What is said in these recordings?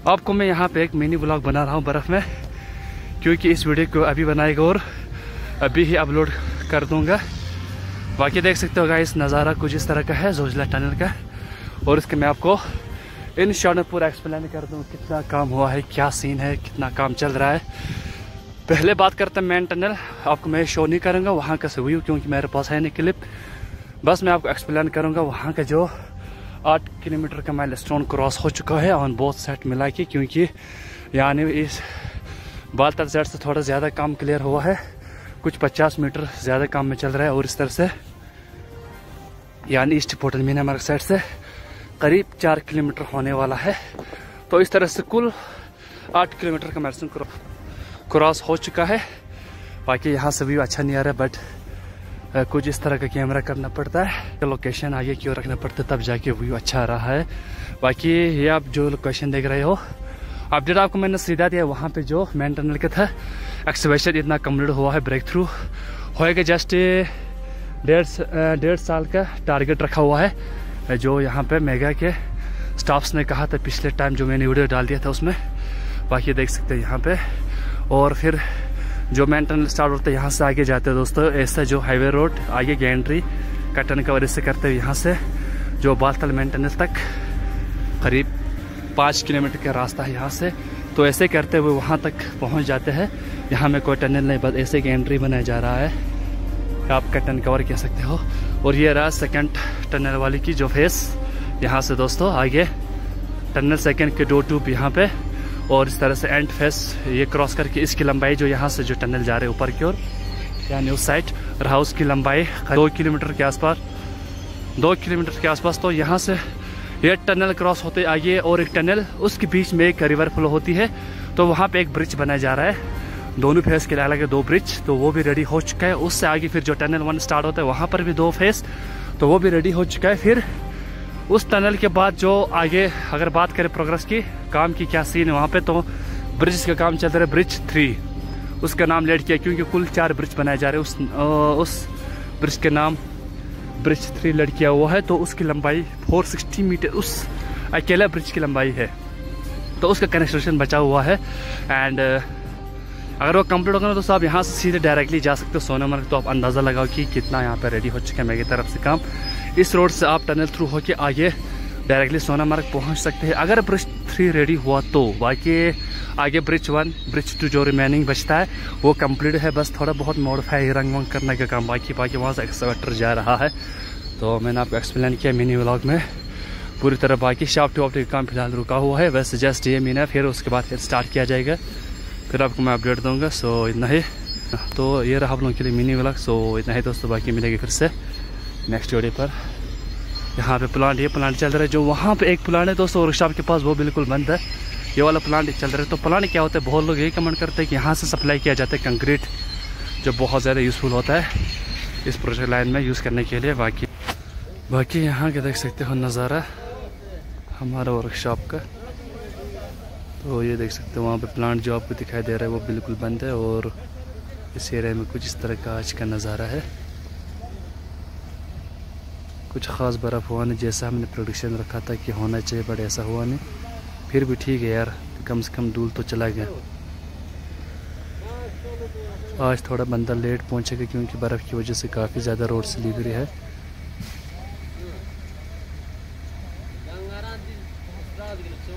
आपको मैं यहाँ पे एक मिनी व्लॉग बना रहा हूँ बर्फ़ में, क्योंकि इस वीडियो को अभी बनाएगा और अभी ही अपलोड कर दूँगा। बाकी देख सकते हो गाइस, नज़ारा कुछ इस तरह का है जोजिला टनल का। और इसके मैं आपको इन शॉर्ट में पूरा एक्सप्लेन कर दूँ कितना काम हुआ है, क्या सीन है, कितना काम चल रहा है। पहले बात करते हैं मेन टनल। आपको मैं शो नहीं करूँगा वहाँ का व्यू, क्योंकि मेरे पास है नहीं क्लिप। बस मैं आपको एक्सप्लेन करूँगा वहाँ का जो 8 किलोमीटर का माइलस्टोन क्रॉस हो चुका है ऑन बोथ साइड मिला के, क्योंकि यानी इस बालतल साइड से थोड़ा ज़्यादा काम क्लियर हुआ है, कुछ 50 मीटर ज़्यादा काम में चल रहा है। और इस तरह से यानी ईस्ट पोर्टल मीना मार्ग साइड से करीब 4 किलोमीटर होने वाला है। तो इस तरह से कुल 8 किलोमीटर का माइलस्टोन क्रॉस हो चुका है। बाकी यहाँ से व्यू अच्छा नहीं आ रहा है, बट कुछ इस तरह का कैमरा करना पड़ता है, लोकेशन आगे क्यों रखना पड़ता है, तब जाके व्यू अच्छा आ रहा है। बाकी ये आप जो लोकेशन देख रहे हो, अपडेट आपको मैंने सीधा दिया। वहाँ पे जो मेन टनल का था एक्सकवेशन इतना कम्प्लीट हुआ है, ब्रेक थ्रू होएगा। जस्ट 1.5 साल का टारगेट रखा हुआ है, जो यहाँ पे मेगा के स्टाफ्स ने कहा था पिछले टाइम जो मैंने वीडियो डाल दिया था उसमें। बाकी देख सकते हैं यहाँ पे। और फिर जो मेन टनल स्टार्ट होता है यहाँ से आगे जाते हैं दोस्तों, ऐसा जो हाईवे रोड आगे गैंड्री कटन का वजह से करते हैं, यहाँ से जो बालतल मेन टनल तक करीब 5 किलोमीटर का रास्ता है यहाँ से। तो ऐसे करते हुए वहाँ तक पहुँच जाते हैं। यहाँ में कोई टनल नहीं, बस ऐसे गैंड्री बनाया जा रहा है, आप कटन कवर कह सकते हो। और ये रहा सेकंड टनल वाली की जो फेस, यहाँ से दोस्तों आगे टनल सेकंड के 2 ट्यूब यहाँ पे। और इस तरह से एंड फेस ये क्रॉस करके इसकी लंबाई जो यहाँ से जो टनल जा रहे हैं ऊपर की ओर, यानी उस साइड रहा, उसकी लंबाई 2 किलोमीटर के आसपास, 2 किलोमीटर के आसपास। तो यहाँ से ये टनल क्रॉस होते आगे और एक टनल, उसके बीच में एक रिवर फ्लो होती है। तो वहाँ पे एक ब्रिज बनाया जा रहा है, दोनों फेस के अलग 2 ब्रिज, तो वो भी रेडी हो चुका है। उससे आगे फिर जो टनल 1 स्टार्ट होता है वहाँ पर भी 2 फेस, तो वो भी रेडी हो चुका है। फिर उस टनल के बाद जो आगे अगर बात करें प्रोग्रेस की, काम की क्या सीन है वहाँ पे, तो ब्रिज का काम चल रहा है, ब्रिज 3 उसका नाम लेट किया, क्योंकि कुल 4 ब्रिज बनाए जा रहे हैं। उस ब्रिज के नाम ब्रिज 3 लेट किया हुआ है। तो उसकी लंबाई 460 मीटर उस अकेला ब्रिज की लंबाई है, तो उसका कंस्ट्रक्शन बचा हुआ है। एंड अगर वो कंप्लीट होगा ना तो आप यहाँ से सीधे डायरेक्टली जा सकते हो सोनामर्ग। तो आप अंदाज़ा लगाओ कि कितना यहाँ पे रेडी हो चुका है मेरी तरफ से काम। इस रोड से आप टनल थ्रू होके आगे डायरेक्टली सोनामर्ग पहुँच सकते हैं अगर ब्रिज 3 रेडी हुआ तो। बाकी आगे ब्रिज 1 ब्रिज 2 जो रिमेनिंग बचता है वो कंप्लीट है, बस थोड़ा बहुत मॉडिफाई रंग वंग करने का काम बाकी वहाँ से एक्सकवेटर जा रहा है। तो मैंने आपको एक्सप्लेन किया मिनी व्लॉग में पूरी तरह। बाकी शाफ्ट वाफ्ट का काम फिलहाल रुका हुआ है, वैसे जस्ट ये महीना, फिर उसके बाद फिर स्टार्ट किया जाएगा, फिर आपको मैं अपडेट दूंगा। सो इतना ही, तो ये रहा आप लोगों के लिए मिनी व्लॉग। सो इतना ही दोस्तों, बाकी मिलेगी फिर से नेक्स्ट वीडियो पर। यहाँ पे प्लांट, ये प्लांट चल रहा है, जो वहाँ पे एक प्लांट है दोस्तों वर्कशॉप के पास, वो बिल्कुल बंद है। ये वाला प्लांट चल रहा है। तो प्लांट क्या होता है, बहुत लोग यही कमेंट करते हैं कि यहाँ से सप्लाई किया जाता है कंक्रीट, जो बहुत ज़्यादा यूज़फुल होता है इस प्रोजेक्ट लाइन में यूज़ करने के लिए। बाकी यहाँ के देख सकते हो नज़ारा हमारा वर्कशॉप का। तो ये देख सकते हो वहाँ पे प्लांट जो आपको दिखाई दे रहा है वो बिल्कुल बंद है। और इस एरिया में कुछ इस तरह का आज का नज़ारा है। कुछ ख़ास बर्फ़ हुआ नहीं जैसा हमने प्रोडिक्शन रखा था कि होना चाहिए, बट ऐसा हुआ नहीं। फिर भी ठीक है यार, कम से कम धूल तो चला गया। आज थोड़ा बंदा लेट पहुंचेगा क्योंकि बर्फ़ की वजह से काफ़ी ज़्यादा रोड स्लिपरी है।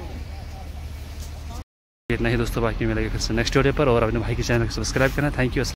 इतना ही दोस्तों, बाकी मिलेगा फिर से नेक्स्ट वीडियो पर। और अपने भाई के चैनल को सब्सक्राइब करना। Thank you.